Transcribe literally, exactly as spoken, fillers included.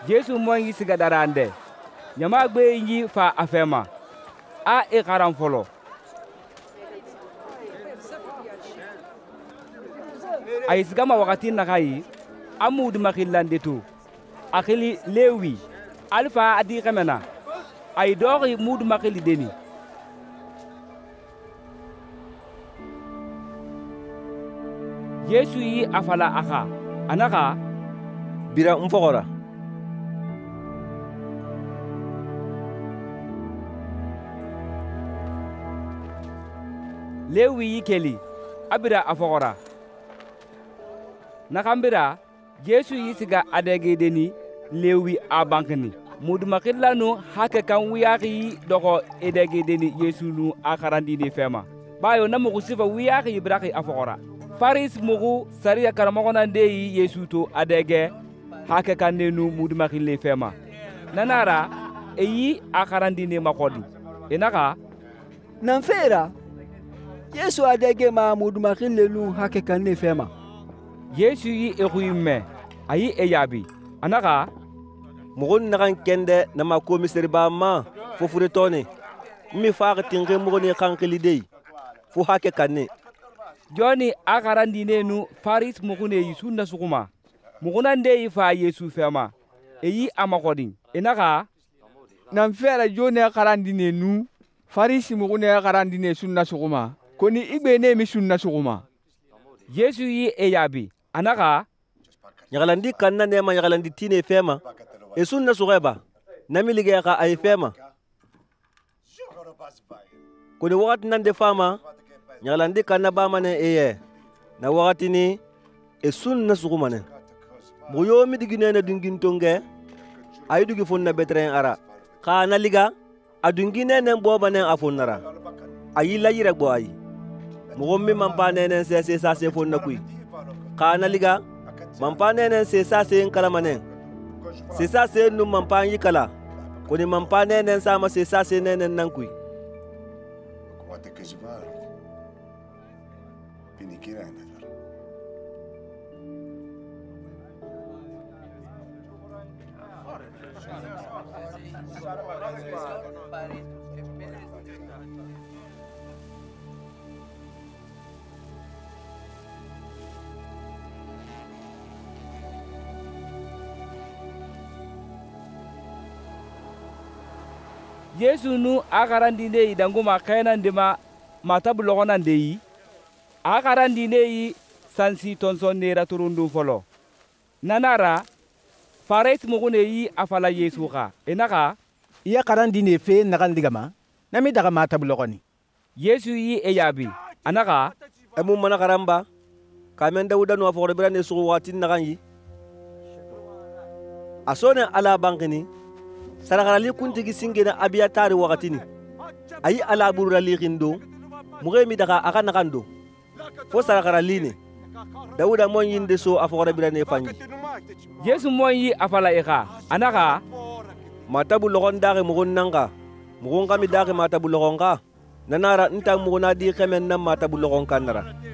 Yesu mo yi siga darande nyama gbe yi fa afema a e karam folo ay siga ma wakati na kai amud makhilande tu akhili lewi alfa adi kamena ay dori mud makhili deni Yesu yi afala aka anaka bira mfogora lewi yi keli abira afogora nakambira Yesu yi siga adege deni lewi abankni mudu makillanu hake kan wiyaki doko edege deni Yesu nu akarandi ni fema bayo na mugu sifa wiyaki ibraki afogora faris mugu sariya karamogona ndeyi Yesu to adege hake kan nenu mudu makille fema nanara eyi akarandi ni makodi enaka nanfera Yesu adege ma mudu makille nu hake kan ne fema Yesu yi ekhuimme ayi eyabi anaka mugun nakan kende na ma komisari ba ma fo fure tone mi faga tinge mugoni kankeli dey fo hake kanne joni akarandi nenu faris mugune Yesu na sukuma muguna ndeyi fa Yesu fema eyi amakodin enaka nan fera joni akarandi nenu faris mugune akarandi ne sunna sukuma koni igbe ne mi sunna sukuma Yesu yi eyabi anaka nyagalandi kanna ne ma nyagalandi tine fema e sunna sugeba nami liggéey ka ay fema koni wakati nan de fama nyagalandi kanna ba mane eye na wakati ni e sunna suguma ne bu yomi digine na dungin tonge ay dugi fonna betren ara ka na liga adungine ne boba ne afonara ayi la yire bo ay mo gommi man pa ne ne se se sa se fonna kuy ka na liga man pa ne ne se sa se kala manen se sa se num man pa yi kala koni man pa ne ne sama se sa se ne ne nan kuy Yesu nu akarandi ndeyi danguma kainan dema matabu logonan ndeyi akarandi ndeyi sansi tonson nera turundum folo nanara farais mugune yi afala Yesu ka enaka iya karandi ne fe nakan digama nami daga matabu logoni Yesu yi eyabi anaka emu mana karamba kamen dawuda no afore brane su watin nakan yi asone ala bankini sarakarali kuntigi singena abiya tari wakatini ayi ala burali khindo mugemi daga aka nakando fo sarakarali ne dawuda mon yinde so afore brane fanji Yesu mon yi afala eka anaka matabu logon dare mugun nanga mugun kami dare matabu logon ka nanara nta muguna di khemen na matabu logon kanara